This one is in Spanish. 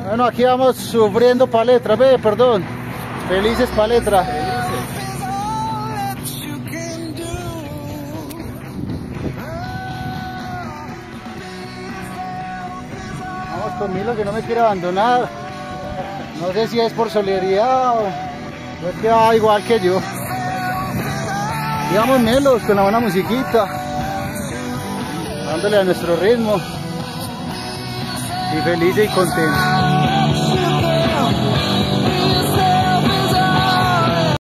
Bueno, aquí vamos sufriendo paletra, perdón. Felices paletra. Vamos con Milo, que no me quiere abandonar. No sé si es por solidaridad o es que va igual que yo. Y vamos melos con la buena musiquita, dándole a nuestro ritmo y felices y contentos.